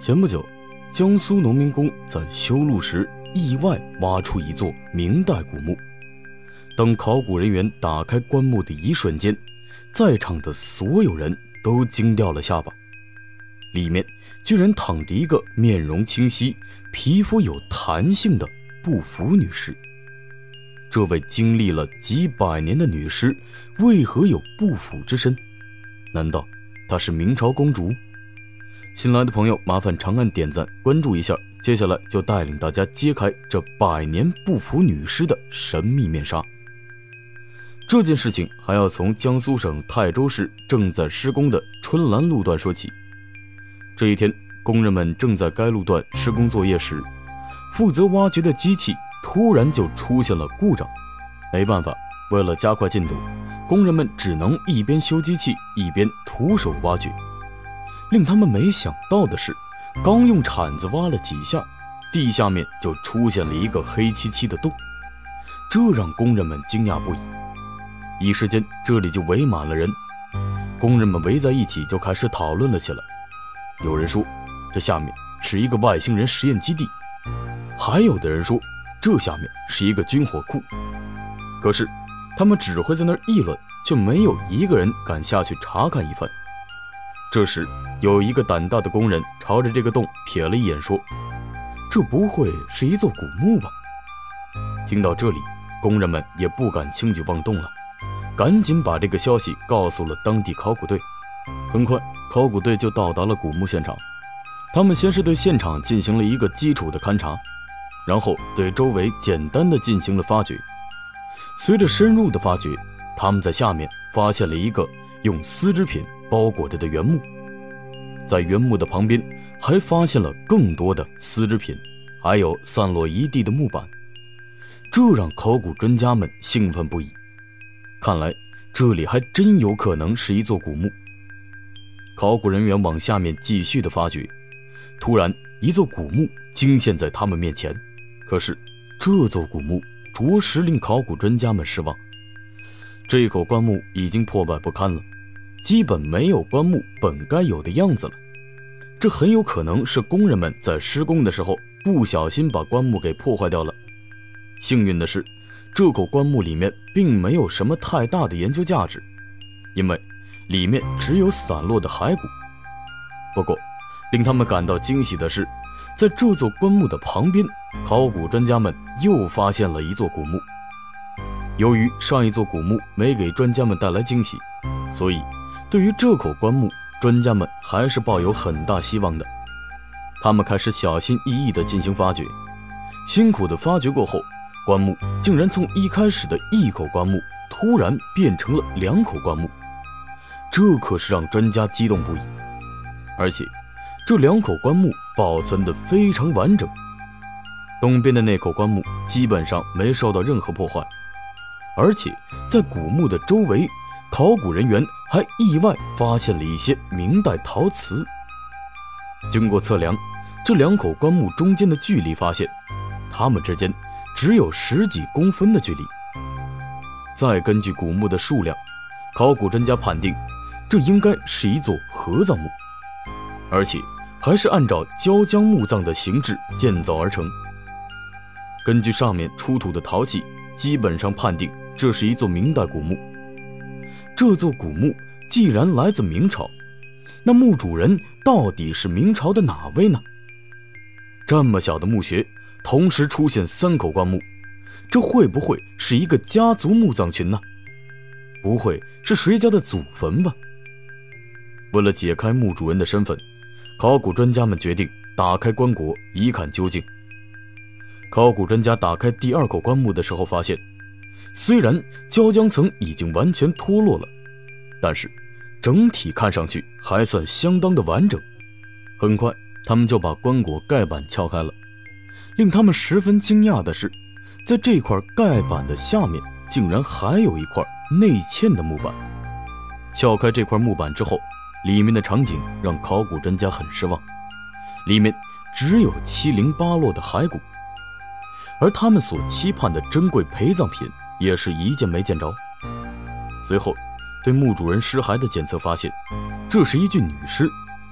前不久，江苏农民工在修路时意外挖出一座明代古墓。当考古人员打开棺木的一瞬间，在场的所有人都惊掉了下巴。里面居然躺着一个面容清晰、皮肤有弹性的不服女尸。这位经历了几百年的女尸为何有不腐之身？难道她是明朝公主？新来的朋友麻烦长按点赞关注一下，接下来就带领大家揭开这百年不腐女尸的神秘面纱。这件事情还要从江苏省泰州市正在施工的春兰路段说起。这一天，工人们正在该路段施工作业时，负责挖掘的机器突然就出现了故障。没办法，为了加快进度，工人们只能一边修机器一边徒手挖掘。令他们没想到的是，刚用铲子挖了几下，地下面就出现了一个黑漆漆的洞，这让工人们惊讶不已。一时间，这里就围满了人，工人们围在一起就开始讨论了起来。有人说，这下面是一个外星人实验基地，还有的人说，这下面是一个军火库。可是，他们只会在那儿议论，却没有一个人敢下去查看一番。这时，有一个胆大的工人朝着这个洞瞥了一眼，说：“这不会是一座古墓吧？”听到这里，工人们也不敢轻举妄动了，赶紧把这个消息告诉了当地考古队。很快，考古队就到达了古墓现场。他们先是对现场进行了一个基础的勘察，然后对周围简单的进行了发掘。随着深入的发掘，他们在下面发现了一个用丝织品包裹着的原木，在原木的旁边还发现了更多的丝织品，还有散落一地的木板，这让考古专家们兴奋不已。看来这里还真有可能是一座古墓。考古人员往下面继续的发掘，突然一座古墓惊现在他们面前。可是这座古墓着实令考古专家们失望，这口棺木已经破败不堪了，基本没有棺木本该有的样子了。这很有可能是工人们在施工的时候不小心把棺木给破坏掉了。幸运的是，这口棺木里面并没有什么太大的研究价值，因为里面只有散落的骸骨。不过令他们感到惊喜的是，在这座棺木的旁边，考古专家们又发现了一座古墓。由于上一座古墓没给专家们带来惊喜，所以对于这口棺木，专家们还是抱有很大希望的。他们开始小心翼翼地进行发掘。辛苦的发掘过后，棺木竟然从一开始的一口棺木突然变成了2口棺木，这可是让专家激动不已。而且这2口棺木保存得非常完整，东边的那口棺木基本上没受到任何破坏，而且在古墓的周围，考古人员还意外发现了一些明代陶瓷。经过测量，这2口棺木中间的距离发现，它们之间只有10几公分的距离。再根据古墓的数量，考古专家判定，这应该是一座合葬墓，而且还是按照椒浆墓葬的形制建造而成。根据上面出土的陶器，基本上判定这是一座明代古墓。这座古墓既然来自明朝，那墓主人到底是明朝的哪位呢？这么小的墓穴同时出现3口棺木，这会不会是一个家族墓葬群呢？不会是谁家的祖坟吧？为了解开墓主人的身份，考古专家们决定打开棺椁一看究竟。考古专家打开第2口棺木的时候发现，虽然胶浆层已经完全脱落了，但是整体看上去还算相当的完整。很快他们就把棺椁盖板撬开了。令他们十分惊讶的是，在这块盖板的下面竟然还有一块内嵌的木板。撬开这块木板之后，里面的场景让考古专家很失望，里面只有七零八落的骸骨，而他们所期盼的珍贵陪葬品也是一件没见着。随后对墓主人尸骸的检测发现，这是一具女尸，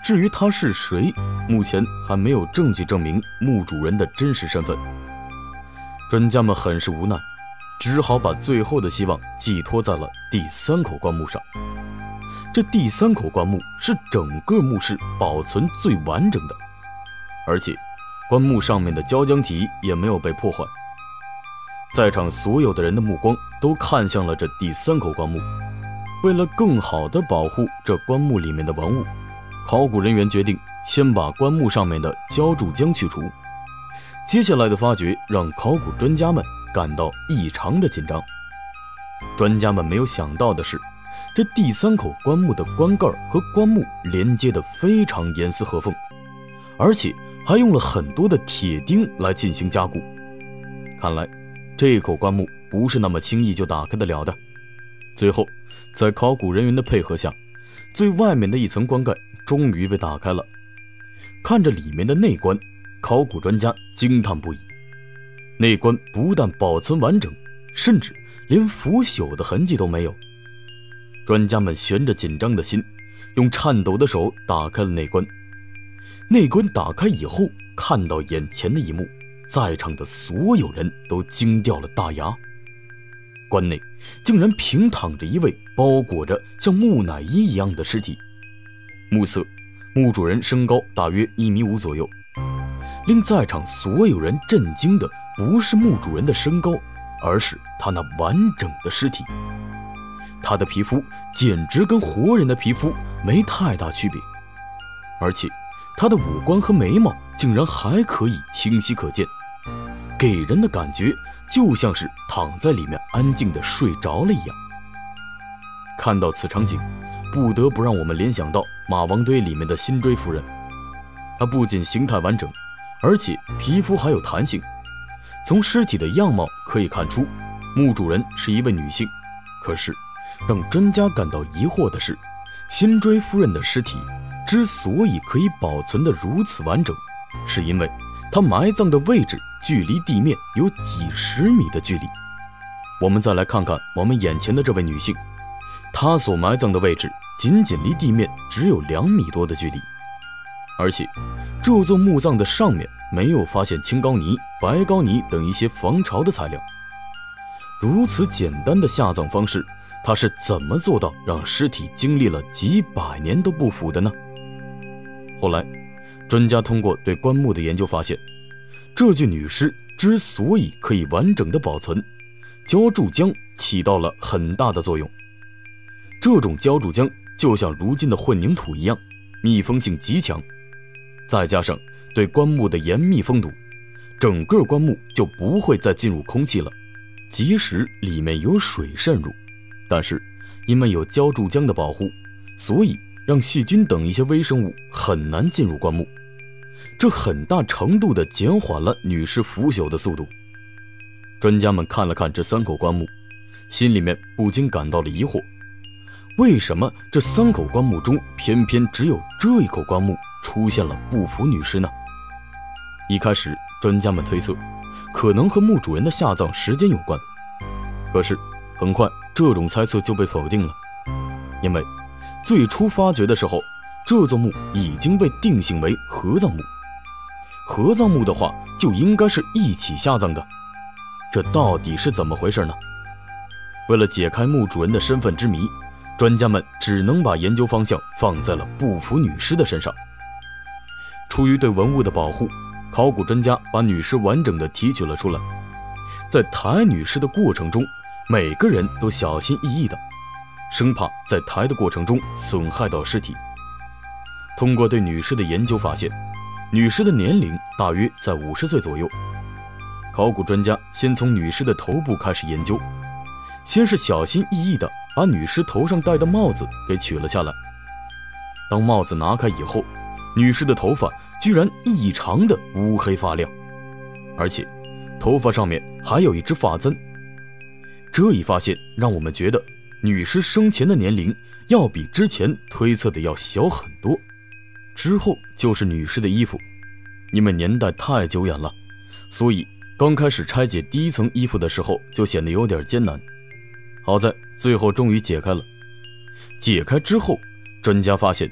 至于他是谁，目前还没有证据证明墓主人的真实身份。专家们很是无奈，只好把最后的希望寄托在了第3口棺木上。这第3口棺木是整个墓室保存最完整的，而且棺木上面的胶浆体也没有被破坏。在场所有的人的目光都看向了这第3口棺木。为了更好地保护这棺木里面的文物，考古人员决定先把棺木上面的胶注浆去除。接下来的发掘让考古专家们感到异常的紧张。专家们没有想到的是，这第3口棺木的棺盖和棺木连接得非常严丝合缝，而且还用了很多的铁钉来进行加固。看来这口棺木不是那么轻易就打开得了的。最后在考古人员的配合下，最外面的一层棺盖终于被打开了。看着里面的内棺，考古专家惊叹不已。内棺不但保存完整，甚至连腐朽的痕迹都没有。专家们悬着紧张的心，用颤抖的手打开了内棺。内棺打开以后，看到眼前的一幕，在场的所有人都惊掉了大牙。棺内竟然平躺着一位包裹着像木乃伊一样的尸体。目测墓主人身高大约1.5米左右。令在场所有人震惊的不是墓主人的身高，而是他那完整的尸体。他的皮肤简直跟活人的皮肤没太大区别，而且他的五官和眉毛竟然还可以清晰可见，给人的感觉就像是躺在里面安静地睡着了一样。看到此场景，不得不让我们联想到马王堆里面的辛追夫人。她不仅形态完整，而且皮肤还有弹性。从尸体的样貌可以看出，墓主人是一位女性。可是让专家感到疑惑的是，辛追夫人的尸体之所以可以保存得如此完整，是因为她埋葬的位置距离地面有几十米的距离。我们再来看看我们眼前的这位女性，她所埋葬的位置仅仅离地面只有2米多的距离，而且这座墓葬的上面没有发现青膏泥、白膏泥等一些防潮的材料。如此简单的下葬方式，她是怎么做到让尸体经历了几百年都不腐的呢？后来专家通过对棺木的研究发现，这具女尸之所以可以完整的保存，胶注浆起到了很大的作用。这种胶注浆就像如今的混凝土一样，密封性极强，再加上对棺木的严密封堵，整个棺木就不会再进入空气了。即使里面有水渗入，但是因为有胶注浆的保护，所以让细菌等一些微生物很难进入棺木，这很大程度地减缓了女尸腐朽的速度。专家们看了看这3口棺木，心里面不禁感到了疑惑，为什么这3口棺木中偏偏只有这一口棺木出现了不腐女尸呢？一开始专家们推测可能和墓主人的下葬时间有关，可是很快这种猜测就被否定了，因为最初发掘的时候，这座墓已经被定性为合葬墓。合葬墓的话就应该是一起下葬的，这到底是怎么回事呢？为了解开墓主人的身份之谜，专家们只能把研究方向放在了不腐女尸的身上。出于对文物的保护，考古专家把女尸完整地提取了出来。在抬女尸的过程中，每个人都小心翼翼的，生怕在抬的过程中损害到尸体。通过对女尸的研究发现，女尸的年龄大约在50岁左右。考古专家先从女尸的头部开始研究，先是小心翼翼地把女尸头上戴的帽子给取了下来。当帽子拿开以后，女尸的头发居然异常的乌黑发亮，而且头发上面还有一只发簪。这一发现让我们觉得女尸生前的年龄要比之前推测的要小很多。之后就是女尸的衣服，因为年代太久远了，所以刚开始拆解第一层衣服的时候就显得有点艰难。好在最后终于解开了。解开之后，专家发现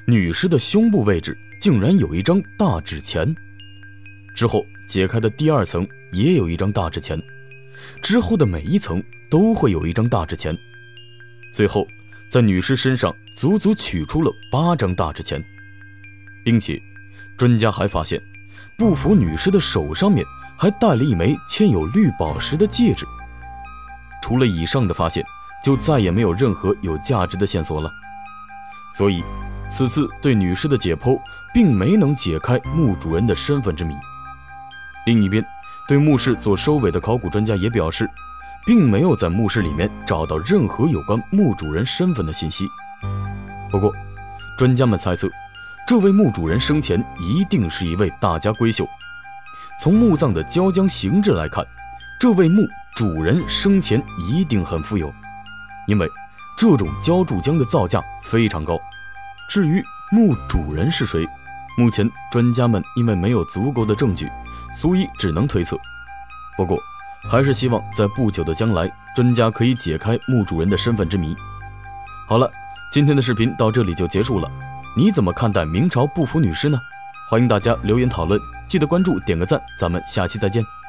女尸的胸部位置竟然有一张大纸钱。之后解开的第2层也有一张大纸钱，之后的每一层都会有一张大纸钱。最后在女尸身上足足取出了8张大纸钱，并且专家还发现不符女尸的手上面还戴了一枚嵌有绿宝石的戒指。除了以上的发现，就再也没有任何有价值的线索了。所以此次对女尸的解剖并没能解开墓主人的身份之谜。另一边，对墓室做收尾的考古专家也表示，并没有在墓室里面找到任何有关墓主人身份的信息。不过专家们猜测，这位墓主人生前一定是一位大家闺秀。从墓葬的交江形制来看，这位墓主人生前一定很富有，因为这种浇筑浆的造价非常高。至于墓主人是谁，目前专家们因为没有足够的证据，所以只能推测。不过还是希望在不久的将来，专家可以解开墓主人的身份之谜。好了，今天的视频到这里就结束了。你怎么看待明朝不符女尸呢？欢迎大家留言讨论，记得关注点个赞，咱们下期再见。